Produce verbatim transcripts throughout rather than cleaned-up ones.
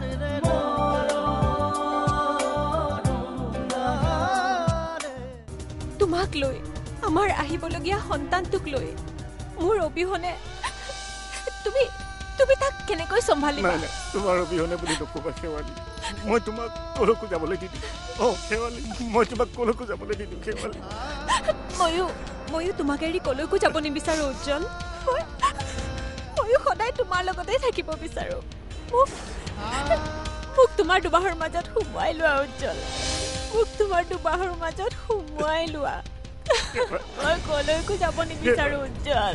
তোমাক লৈ আমাৰ আহিবলগীয়া সন্তানটোক লৈ মোৰ অবিহনে তুমি তুমি তাক কেনেকৈ চম্ভালিবা? নাই নাই তোমাৰ অবিহনে বুলি নকবা শেৱালি, মই তোমাক কলৈকো যাবলৈ দি দিম। অ শেৱালি, মই তোমাক কলৈকো যাবলৈ দি দিম শেৱালি। ময়ো ময়ো তোমাক এৰি কলৈকো যাব নিবিচাৰো উজ্জ্বল। ময়ো সদায় তোমাৰ লগতে থাকিব বিচাৰো। মোক মোক তোমাৰ দুবাহৰ মাজত সোমোৱাই লোৱা উজ্জ্বল, মোক তোমাৰ দুবাহৰ মাজত সোমোৱাই লোৱা। মই কলৈকো যাব নিবিচাৰো উজ্জ্বল।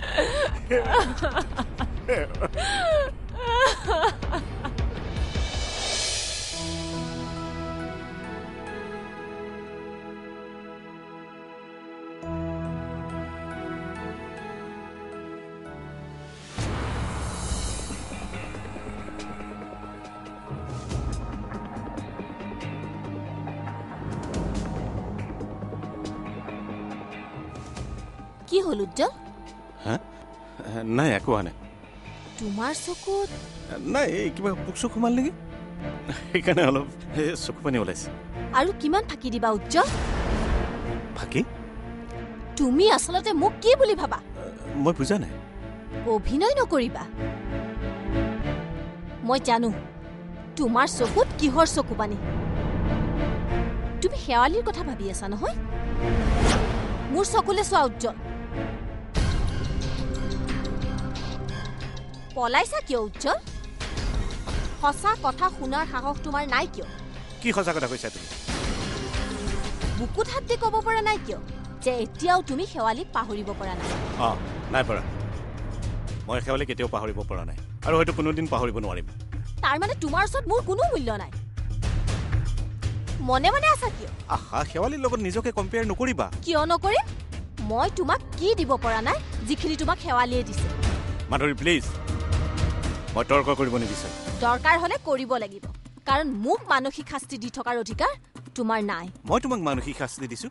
কি হল উজ্জ্বল? নাই একো হোৱা নাই। তোমাৰ চকুত নাই কিবা পোক চোক সোমাল নেকি, সেইকাৰণে অলপ চকু পানী ওলাইছে। আৰু কিমান ফাঁকি দিবা উজ্জ্বল? ফাঁকি? তুমি আচলতে মোক কি বুলি ভাবা? মই বুজা নাই। অভিনয় নকৰিবা। মই জানো তোমাৰ চকুত কিহৰ চকু পানী। তুমি শেৱালিৰ কথা ভাবি আছা নহয়? মোৰ চকুলে চোৱা উজ্জ্বল। পলাইছা কিয় উজ্জ্বল? সঁচা কথা শুনাৰ সাহস তোমাৰ নাই কিয়? কি সঁচা কথা কৈছা তুমি? বুকুত হাত দি ক'ব পৰা নাই কিয় যে এতিয়াও তুমি শেৱালিক পাহৰিব পৰা নাই? অ নাই পৰা। মই শেৱালিক কেতিয়াও পাহৰিব পৰা নাই আৰু হয়তো কোনোদিন পাহৰিব নোৱাৰিম। তাৰ মানে তোমাৰ ওচৰত মোৰ কোনো মূল্য নাই? মনে মনে আছা কিয়? আহা শেৱালিৰ লগত নিজকে কম্পেয়াৰ নকৰিবা। কিয় নকৰিম? মই তোমাক কি দিব পৰা নাই যিখিনি তোমাক শেৱালিয়ে দিছে? মাধুৰী প্লিজ, মই তৰ্ক কৰিব নিবিচাৰো। দৰকাৰ হলে কৰিব লাগিব, কাৰণ মোক মানসিক শাস্তি দি থকাৰ অধিকাৰ তোমাৰ নাই। মই তোমাক মানসিক শাস্তি দিছো?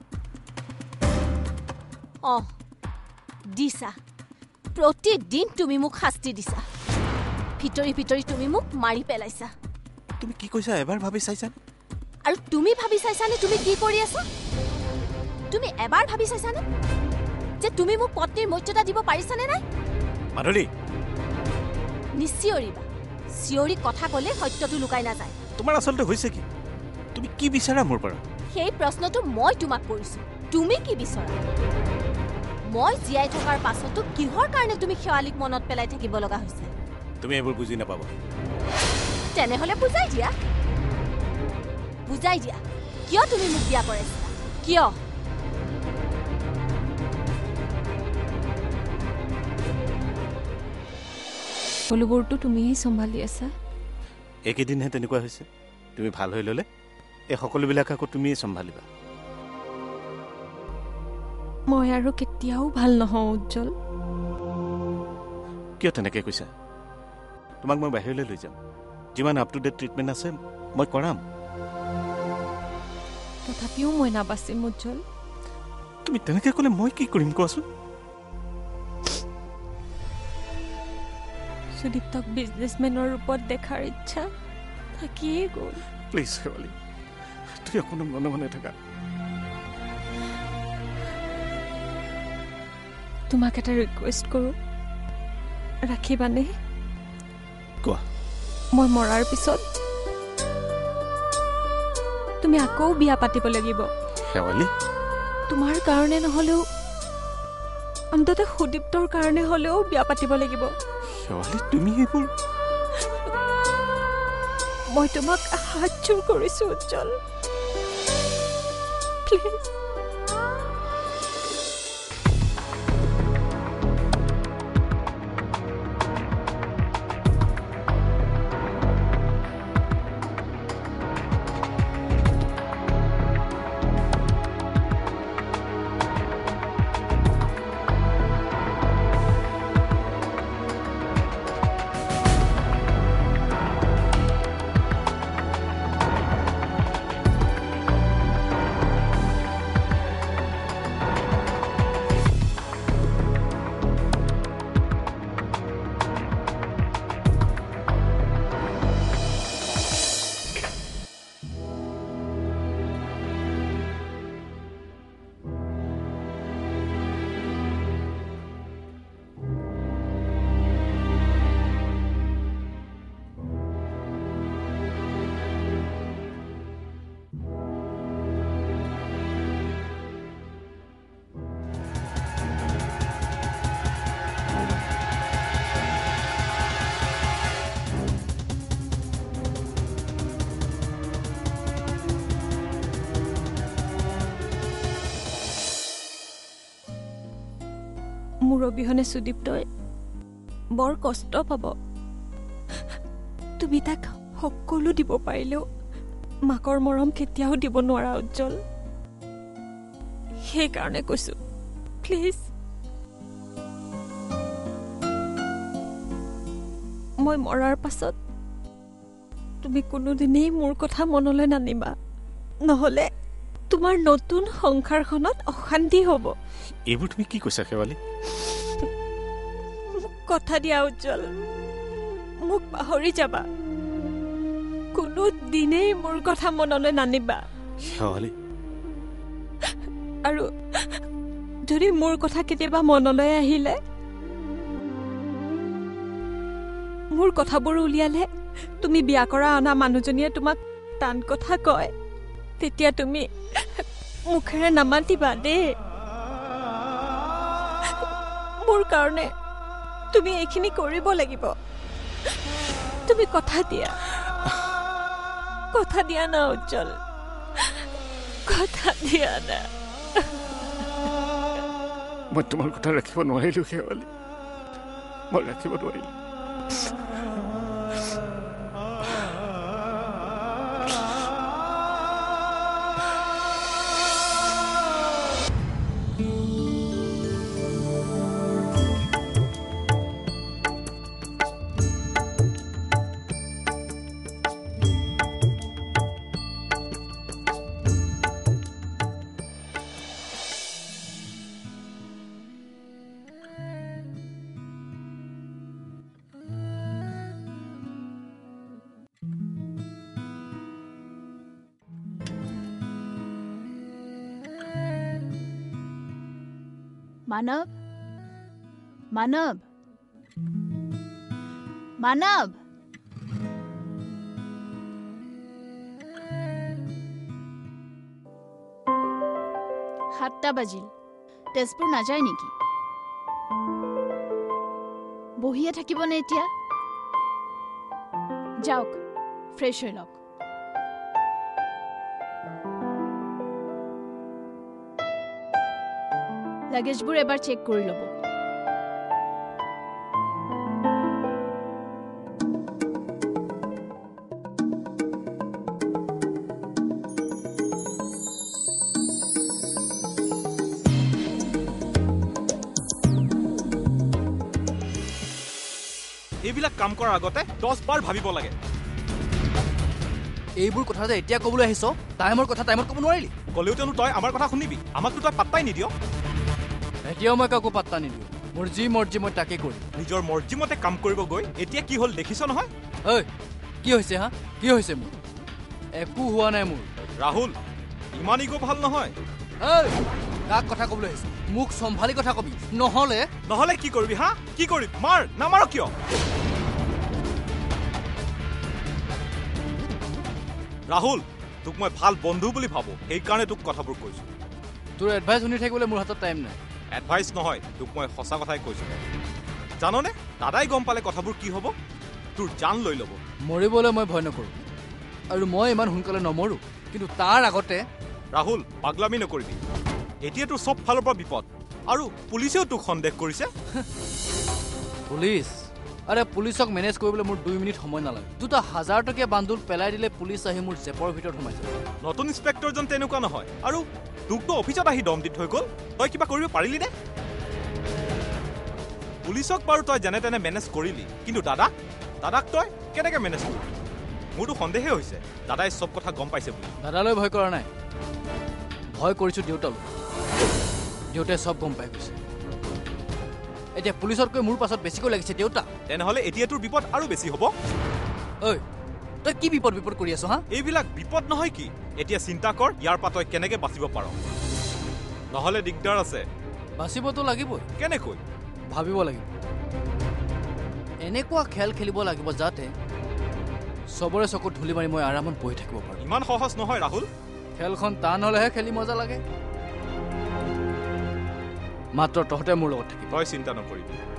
অ দিছা। প্ৰতিদিন তুমি মোক শাস্তি দিছা। ভিতৰি ভিতৰি তুমি মোক মাৰি পেলাইছা। তুমি কি কৈছা এবাৰ ভাবি চাইছা? আৰু তুমি ভাবি চাইছানে তুমি কি কৰি আছা? তুমি এবাৰ ভাবি চাইছানে যে তুমি মোক পত্নীৰ মৰ্যাদা দিব পাৰিছানে নাই? মাধুৰী নিশ্চিয়ৰিবা। চিঞৰি কথা ক'লে সত্যটো লুকাই নাযায়। তোমাৰ আচলতে হৈছে কি? তুমি কি বিচাৰা মোৰ পৰা? সেই প্ৰশ্নটো মই তোমাক কৰিছো। তুমি কি বিচৰা? মই জীয়াই থকাৰ পাছতো কিহৰ কাৰণে তুমি শেৱালিক মনত পেলাই থাকিব লগা হৈছে? তুমি এইবোৰ বুজি নাপাবা। তেনেহলে বুজাই দিয়া। বুজাই দিয়া কিয় তুমি মোক বিয়া কৰাইছিলা? কিয়? সকলোবোৰতো তুমিয়েই চম্ভালি আছা। একেদিনহে তেনেকুৱা হৈছে। তুমি ভাল হৈ ল'লে এই সকলোবিলাক আকৌ তুমিয়ে চম্ভালিবা। মই আৰু কেতিয়াও ভাল নহওঁ উজ্জ্বল। কিয় তেনেকৈ কৈছা? তোমাক মই বাহিৰলৈ লৈ যাম। যিমান আপ টু ডেট ট্ৰিটমেণ্ট আছে মই কৰাম। তথাপিও মই নাবাচিম উজ্জ্বল। তুমি তেনেকৈ ক'লে মই কি কৰিম কোৱাচোন? সুদীপ্তক বিজনেছমেনৰ ৰূপত দেখাৰ ইচ্ছা থাকিয়ে গ'ল। প্লিজ শেৱালি, তুমি অকণো মনে মনে থাকা। তোমাক এটা ৰিকুৱেষ্ট কৰোঁ, ৰাখিবানে? কোৱা। মই মৰাৰ পিছত তুমি আকৌ বিয়া পাতিব লাগিব। শেৱালি, তোমাৰ কাৰণে নহলেও অন্তত সুদীপ্তৰ কাৰণে হলেও বিয়া পাতিব লাগিব। শেৱালি, তুমি এইবোৰ? মই তোমাক হাত জোৰ কৰিছো উজ্জ্বল, প্লিজ। মোৰ অবিহনে সুদীপ্তই বৰ কষ্ট পাব তুমি তাক সকলো দিব পাৰিলেও মাকৰ মৰম কেতিয়াও দিব নোৱাৰা উজ্জ্বল সেইকাৰণে কৈছো প্লিজ মই মৰাৰ পাছত তুমি কোনোদিনেই মোৰ কথা মনলৈ নানিবা নহলে তোমাৰ নতুন সংসাৰখনত অশান্তি হ'ব এইবোৰ তুমি কি কৈছা শেৱালি কথা দিয়া উজ্জ্বল মোক পাহৰি যাবা কোনো দিনেই মোৰ কথা মনলৈ নানিবা শেৱালি আৰু যদি মোৰ কথা কেতিয়াবা মনলৈ আহিলে মোৰ কথাবোৰ উলিয়ালে তুমি বিয়া কৰা অনা মানুহজনীয়ে তোমাক টান কথা কয় তেতিয়া তুমি মুখেৰে নামাতিবা দেই মোৰ কাৰণে তুমি এইখিনি কৰিব লাগিব তুমি কথা দিয়া কথা দিয়া না উজ্জ্বল কথা দিয়া না মই তোমাৰ কথা ৰাখিব নোৱাৰিলো শেৱালি মই ৰাখিব নোৱাৰিলো मानव मानव मानव সাতটা বাজিল তেজপুৰ নাযায় নেকি বহিয়ে থাকিবনে এতিয়া যাওক ফ্ৰেছ হৈ লওক লাগেজবোৰ এবাৰ চেক কৰি ল'ব এইবিলাক কাম কৰাৰ আগতে দহ বাৰ ভাবিব লাগে এইবোৰ কথা যে এতিয়া ক'বলৈ আহিছ টাইমৰ কথা টাইমত ক'ব নোৱাৰিলি ক'লেওতেনো তই আমাৰ কথা শুনিবি আমাকতো তই পাত্তাই নিদিয় এতিয়াও মই কাকো পাত্তা নিদিওঁ মোৰ যি মৰ্জি মই তাকে কৰিম নিজৰ মৰ্জি মতে কাম কৰিব গৈ এতিয়া কি হ'ল দেখিছ নহয় ঐ কি হৈছে হা কি হৈছে মোৰ একো হোৱা নাই মোৰ ৰাহুল ইমান ইগো ভাল নহয় ঐ কাক কথা ক'বলৈ আহিছ মোক চম্ভালি কথা কবি নহ'লে নহ'লে কি কৰিবি হা কি কৰিবি মাৰ নামাৰ কিয় ৰাহুল তোক মই ভাল বন্ধু বুলি ভাবো সেইকাৰণে তোক কথাবোৰ কৈছো তোৰ এডভাইচ শুনি থাকিবলৈ মোৰ হাতত টাইম নাই এডভাইচ নহয় তোক মই সঁচা কথাই কৈছো জাননে দাদাই গম পালে কথাবোৰ কি হ'ব তোৰ জান লৈ ল'ব মৰিবলৈ মই ভয় নকৰোঁ আৰু মই ইমান সোনকালে নমৰোঁ কিন্তু তাৰ আগতে ৰাহুল পাগলামি নকৰিবি এতিয়া তোৰ চব ফালৰ পৰা বিপদ আৰু পুলিচেও তোক সন্দেহ কৰিছে পুলিচ আৰে পুলিচক মেনেজ কৰিবলৈ মোৰ দুই মিনিট সময় নালাগে দুটা হাজাৰ টকীয়া বান্দুল পেলাই দিলে পুলিচ আহি মোৰ জেপৰ ভিতৰত সোমাই যায় নতুন ইন্সপেক্টৰজন তেনেকুৱা নহয় আৰু তোকতো অফিচত আহি দম দি থৈ গ'ল তই কিবা কৰিব পাৰিলি নে পুলিচক বাৰু তই যেনে তেনে মেনেজ কৰিলি কিন্তু দাদা দাদাক তই কেনেকৈ মেনেজ কৰিলি মোৰতো সন্দেহে হৈছে দাদাই চব কথা গম পাইছে বুলি দাদালৈ ভয় কৰা নাই ভয় কৰিছোঁ দেউতালৈ দেউতাই চব গম পাই গৈছে এতিয়া পুলিচতকৈ মোৰ পাছত বেছিকৈ লাগিছে দেউতা তেনেহ'লে এতিয়া তোৰ বিপদ আৰু বেছি হ'ব ঐ তই কি বিপদ বিপদ কৰি আছ হা এইবিলাক বিপদ নহয় কি এতিয়া চিন্তা কৰ ইয়াৰ পৰা তই কেনেকৈ বাচিব পাৰ নহ'লে দিগদাৰ আছে বাচিবতো লাগিবই কেনেকৈ ভাবিব লাগিব এনেকুৱা খেল খেলিব লাগিব যাতে চবৰে চকুত ধূলি মাৰি মই আৰামত বহি থাকিব পাৰোঁ ইমান সহজ নহয় ৰাহুল খেলখন টান হ'লেহে খেলি মজা লাগে মাত্ৰ তহঁতে মোৰ লগত থাকিব তই চিন্তা নকৰিবি